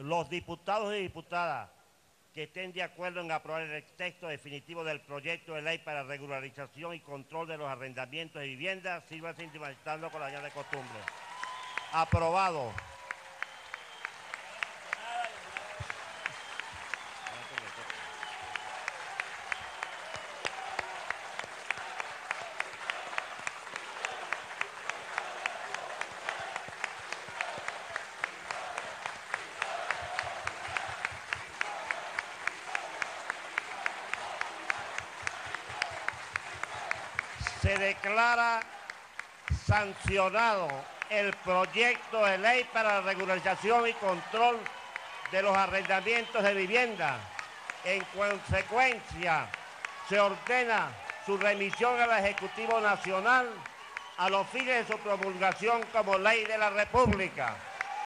Los diputados y diputadas que estén de acuerdo en aprobar el texto definitivo del proyecto de ley para regularización y control de los arrendamientos de viviendas, sírvanse instrumentando con la señal de costumbre. Aprobado. Se declara sancionado el proyecto de ley para la regularización y control de los arrendamientos de vivienda. En consecuencia, se ordena su remisión al Ejecutivo Nacional a los fines de su promulgación como ley de la República.